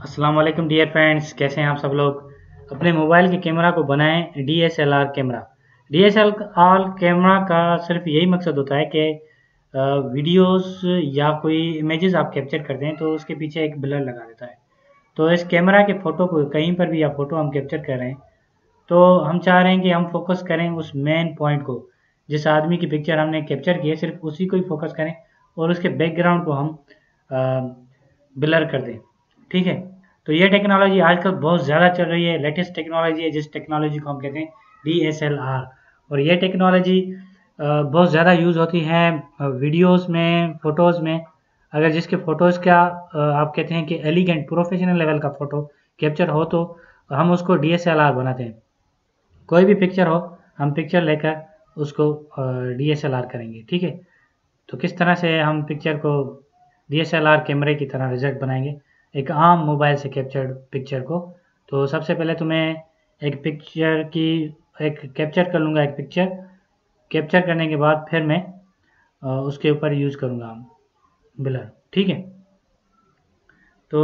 अस्सलाम वालेकुम dear friends, कैसे हैं आप सब लोग। अपने मोबाइल के कैमरा को बनाएं डीएसएलआर कैमरा। डीएसएलआर कैमरा का सिर्फ यही मकसद होता है कि वीडियोस या कोई इमेजेस आप कैप्चर करते हैं तो उसके पीछे एक ब्लर लगा देता है। तो इस कैमरा के फ़ोटो को कहीं पर भी आप फ़ोटो हम कैप्चर कर रहे हैं तो हम चाह रहे हैं कि हम फोकस करें उस मेन पॉइंट को। जिस आदमी की पिक्चर हमने कैप्चर की है सिर्फ उसी को ही फोकस करें और उसके बैकग्राउंड को हम ब्लर कर दें। ठीक है, तो ये टेक्नोलॉजी आजकल बहुत ज़्यादा चल रही है, लेटेस्ट टेक्नोलॉजी है जिस टेक्नोलॉजी को हम कहते हैं डीएसएलआर। और ये टेक्नोलॉजी बहुत ज़्यादा यूज़ होती है वीडियोस में, फ़ोटोज़ में। अगर जिसके फ़ोटोज़ का आप कहते हैं कि एलिगेंट प्रोफेशनल लेवल का फ़ोटो कैप्चर हो तो हम उसको डीएसएलआर बनाते हैं। कोई भी पिक्चर हो हम पिक्चर लेकर उसको डीएसएलआर करेंगे। ठीक है, तो किस तरह से हम पिक्चर को डीएसएलआर कैमरे की तरह रिजल्ट बनाएंगे एक आम मोबाइल से कैप्चर्ड पिक्चर को। तो सबसे पहले तो मैं एक पिक्चर की एक कैप्चर कर लूँगा। एक पिक्चर कैप्चर करने के बाद फिर मैं उसके ऊपर यूज़ करूँगा ब्लर। ठीक है, तो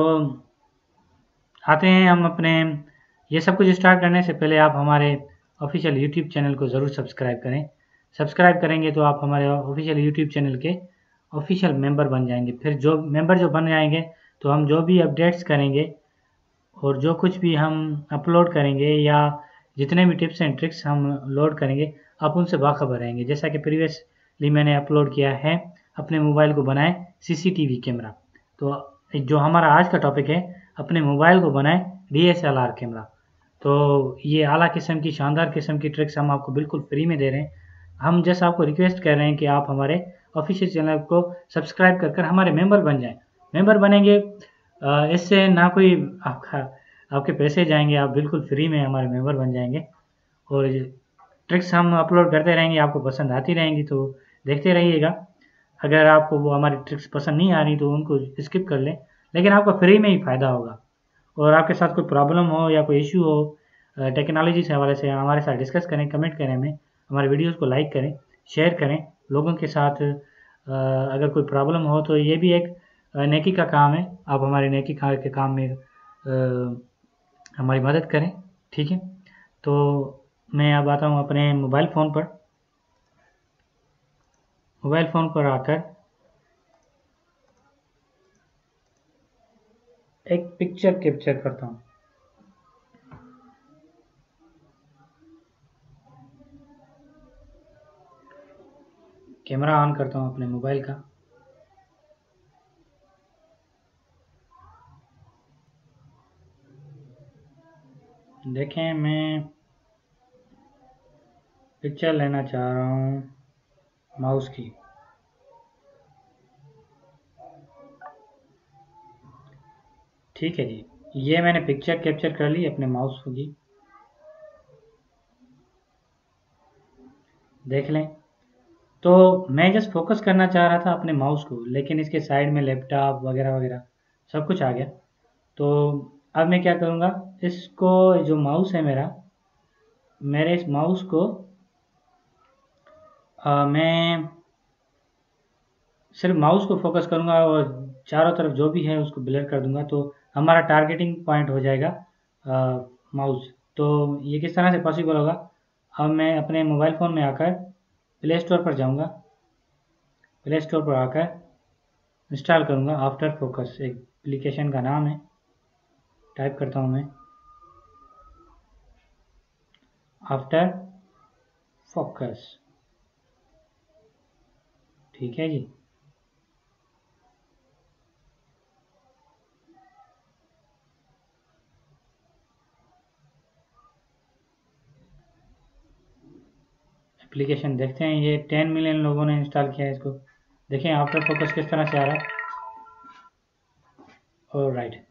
आते हैं हम अपने ये सब कुछ स्टार्ट करने से पहले आप हमारे ऑफिशियल यूट्यूब चैनल को ज़रूर सब्सक्राइब करें। सब्सक्राइब करेंगे तो आप हमारे ऑफिशियल यूट्यूब चैनल के ऑफिशियल मेंबर बन जाएंगे। फिर जो मेंबर जो बन जाएंगे तो हम जो भी अपडेट्स करेंगे और जो कुछ भी हम अपलोड करेंगे या जितने भी टिप्स एंड ट्रिक्स हम लोड करेंगे आप उनसे बाखबर रहेंगे। जैसा कि प्रीवियसली मैंने अपलोड किया है अपने मोबाइल को बनाएं सीसीटीवी कैमरा। तो जो हमारा आज का टॉपिक है अपने मोबाइल को बनाएं डीएसएलआर कैमरा। तो ये आला किस्म की शानदार किस्म की ट्रिक्स हम आपको बिल्कुल फ्री में दे रहे हैं। हम जैसा आपको रिक्वेस्ट कर रहे हैं कि आप हमारे ऑफिशियल चैनल को सब्सक्राइब कर हमारे मेंबर बन जाएं। मेंबर बनेंगे इससे ना कोई आपके पैसे जाएंगे, आप बिल्कुल फ्री में हमारे मेंबर बन जाएंगे और ट्रिक्स हम अपलोड करते रहेंगे, आपको पसंद आती रहेंगी तो देखते रहिएगा। अगर आपको वो हमारी ट्रिक्स पसंद नहीं आ रही तो उनको स्किप कर लें, लेकिन आपको फ्री में ही फ़ायदा होगा। और आपके साथ कोई प्रॉब्लम हो या कोई इशू हो टेक्नोलॉजी से हवाले से हमारे साथ डिस्कस करें, कमेंट करें हमें, हमारे वीडियोज़ को लाइक करें, शेयर करें लोगों के साथ। अगर कोई प्रॉब्लम हो तो ये भी एक नेकी का काम है, आप हमारे नेकी के काम में हमारी मदद करें। ठीक है, तो मैं अब आता हूँ अपने मोबाइल फ़ोन पर आकर एक पिक्चर कैप्चर करता हूँ। कैमरा ऑन करता हूँ अपने मोबाइल का। देखें, मैं पिक्चर लेना चाह रहा हूँ माउस की। ठीक है जी, ये मैंने पिक्चर कैप्चर कर ली अपने माउस की। देख लें, तो मैं जस्ट फोकस करना चाह रहा था अपने माउस को, लेकिन इसके साइड में लैपटॉप वगैरह वगैरह सब कुछ आ गया। तो अब मैं क्या करूँगा, इसको जो माउस है मेरे इस माउस को मैं सिर्फ माउस को फोकस करूँगा और चारों तरफ जो भी है उसको ब्लर कर दूँगा तो हमारा टारगेटिंग पॉइंट हो जाएगा माउस। तो ये किस तरह से पॉसिबल होगा, अब मैं अपने मोबाइल फ़ोन में आकर प्ले स्टोर पर जाऊँगा। प्ले स्टोर पर आकर इंस्टॉल करूँगा आफ्टर फोकस, एक एप्लीकेशन का नाम है, टाइप करता हूँ मैं आफ्टर फोकस। ठीक है जी, एप्लीकेशन देखते हैं, ये 10 मिलियन लोगों ने इंस्टॉल किया है इसको। देखें आफ्टर फोकस किस तरह से आ रहा है। और राइट,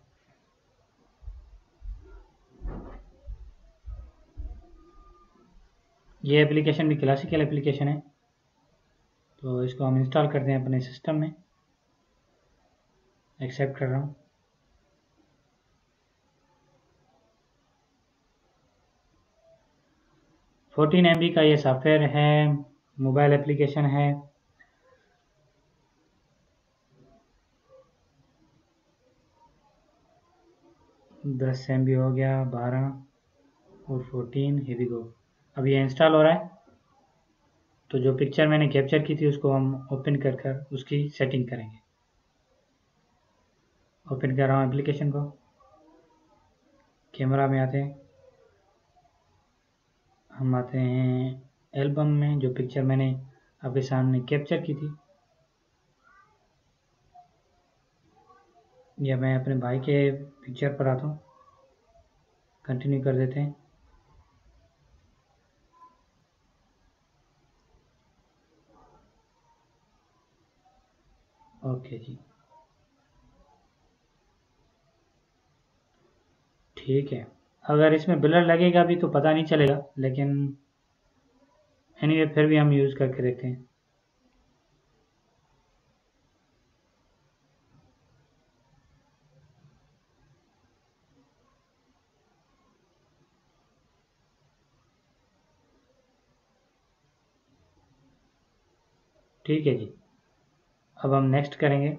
ये एप्लीकेशन भी क्लासिकल एप्लीकेशन है तो इसको हम इंस्टॉल करते हैं अपने सिस्टम में। एक्सेप्ट कर रहा हूँ। फोर्टीन MB का ये सॉफ्टवेयर है, मोबाइल एप्लीकेशन है। 10 MB हो गया, 12 और 14, here we go। अब ये इंस्टॉल हो रहा है। तो जो पिक्चर मैंने कैप्चर की थी उसको हम ओपन कर कर उसकी सेटिंग करेंगे। ओपन कर रहा हूँ एप्लीकेशन को, कैमरा में आते हैं, हम आते हैं एल्बम में, जो पिक्चर मैंने आपके सामने कैप्चर की थी। या मैं अपने भाई के पिक्चर पर आता हूँ, कंटिन्यू कर देते हैं। ओके जी, ठीक है। अगर इसमें ब्लर लगेगा भी तो पता नहीं चलेगा, लेकिन एनीवे फिर भी हम यूज़ करके देखते हैं। ठीक है जी, अब हम नेक्स्ट करेंगे।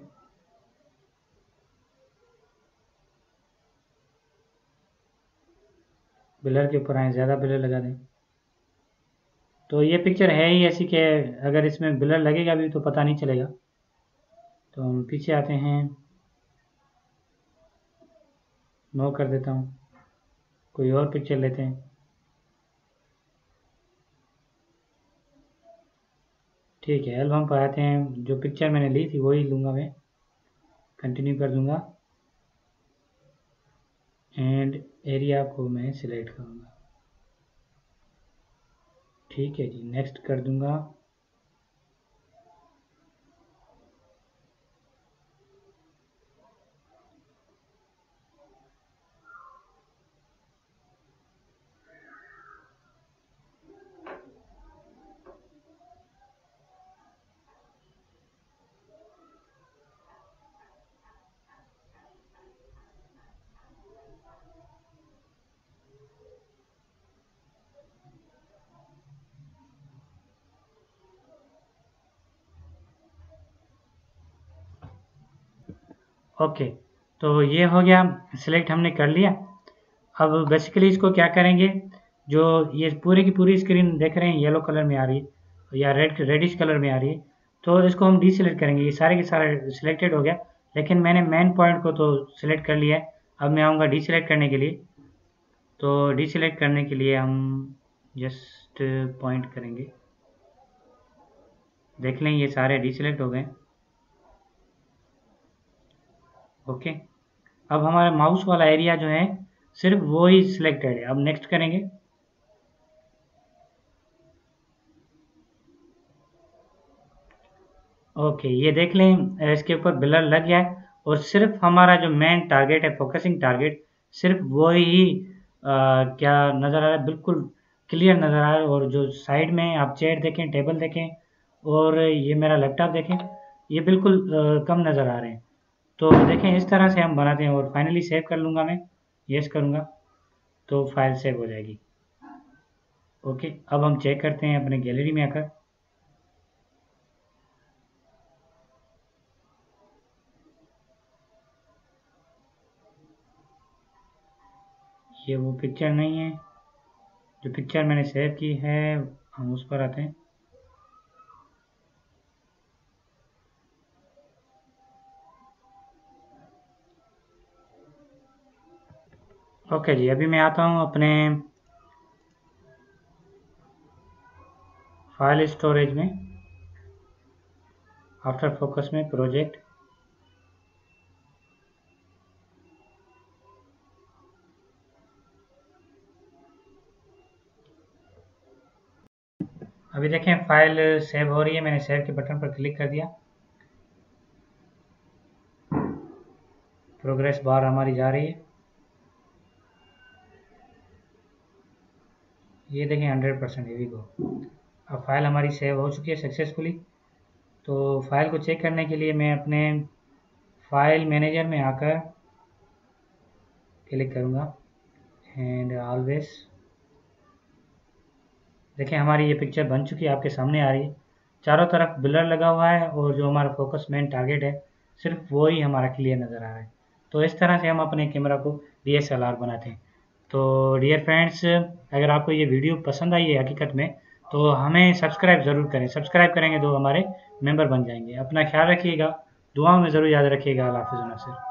ब्लर के ऊपर आए, ज़्यादा ब्लर लगा दें। तो ये पिक्चर है ही ऐसी कि अगर इसमें ब्लर लगेगा भी तो पता नहीं चलेगा। तो हम पीछे आते हैं, नो कर देता हूँ, कोई और पिक्चर लेते हैं। ठीक है, एल्बम पर आते हैं, जो पिक्चर मैंने ली थी वही लूँगा मैं, कंटिन्यू कर दूँगा एंड एरिया को मैं सिलेक्ट करूँगा। ठीक है जी, नेक्स्ट कर दूँगा। ओके, तो ये हो गया, सिलेक्ट हमने कर लिया। अब बेसिकली इसको क्या करेंगे, जो ये पूरी की पूरी स्क्रीन देख रहे हैं येलो कलर में आ रही है या रेडिश कलर में आ रही है, तो इसको हम डीसिलेक्ट करेंगे। ये सारे के सारे सिलेक्टेड हो गया, लेकिन मैंने मेन पॉइंट को तो सिलेक्ट कर लिया है। अब मैं आऊँगा डीसिलेक्ट करने के लिए। तो डीसिलेक्ट करने के लिए हम जस्ट पॉइंट करेंगे, देख लें ये सारे डीसिलेक्ट हो गए। ओके, अब हमारा माउस वाला एरिया जो है सिर्फ वो ही सिलेक्टेड है। अब नेक्स्ट करेंगे। ओके, ये देख लें इसके ऊपर ब्लर लग गया है और सिर्फ हमारा जो मेन टारगेट है, फोकसिंग टारगेट, सिर्फ वो ही क्या नज़र आ रहा है, बिल्कुल क्लियर नज़र आ रहा है। और जो साइड में आप चेयर देखें, टेबल देखें और ये मेरा लैपटॉप देखें, ये बिल्कुल कम नज़र आ रहे हैं। तो देखें इस तरह से हम बनाते हैं और फाइनली सेव कर लूँगा मैं, यस करूँगा तो फाइल सेव हो जाएगी। ओके, अब हम चेक करते हैं अपने गैलरी में आकर। ये वो पिक्चर नहीं है, जो पिक्चर मैंने सेव की है हम उस पर आते हैं। ओके जी, अभी मैं आता हूँ अपने फाइल स्टोरेज में, आफ्टर फोकस में, प्रोजेक्ट। अभी देखें फाइल सेव हो रही है, मैंने सेव के बटन पर क्लिक कर दिया, प्रोग्रेस बार हमारी जा रही है। ये देखें 100%, ये भी गो। अब फाइल हमारी सेव हो चुकी है सक्सेसफुली। तो फाइल को चेक करने के लिए मैं अपने फाइल मैनेजर में आकर क्लिक करूँगा एंड ऑलवेज। देखें हमारी ये पिक्चर बन चुकी है, आपके सामने आ रही है। चारों तरफ ब्लर लगा हुआ है और जो हमारा फोकस मेन टारगेट है सिर्फ वो ही हमारा क्लियर नज़र आ रहा है। तो इस तरह से हम अपने कैमरा को DSLR बनाते हैं। तो डियर फ्रेंड्स, अगर आपको ये वीडियो पसंद आई है हकीकत में, तो हमें सब्सक्राइब ज़रूर करें। सब्सक्राइब करेंगे तो हमारे मेंबर बन जाएंगे। अपना ख्याल रखिएगा, दुआओं में ज़रूर याद रखिएगा। अल्लाह हाफ़िज़।